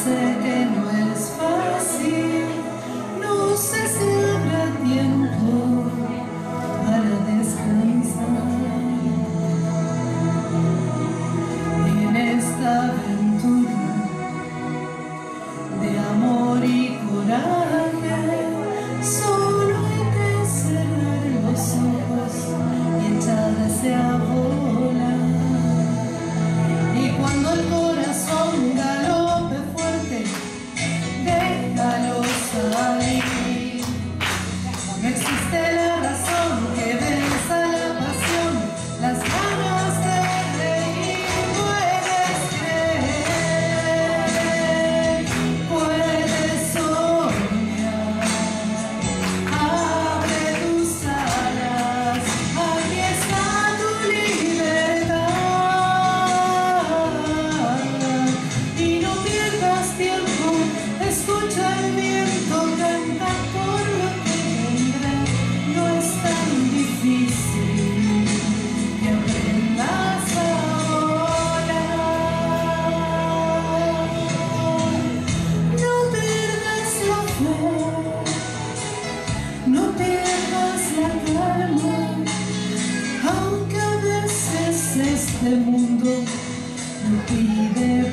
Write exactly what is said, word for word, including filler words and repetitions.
sé que no es fácil, no sé si habrá tiempo para descansar en esta aventura de amor y coraje. Solo hay que cerrar los ojos y echarse a volar. Y cuando el corazón galope fuerte, déjalo salir. No existe la razón que venza la pasión, las ganas de reír. Puedes creer, puedes soñar. Abre tus alas, aquí está tu libertad. Y no pierdas tiempo, escucha el viento, canta por lo que vendrá. No es tan difícil que aprendas a volar. No pierdas la fe, no pierdas la calma, aunque a veces este mundo no pide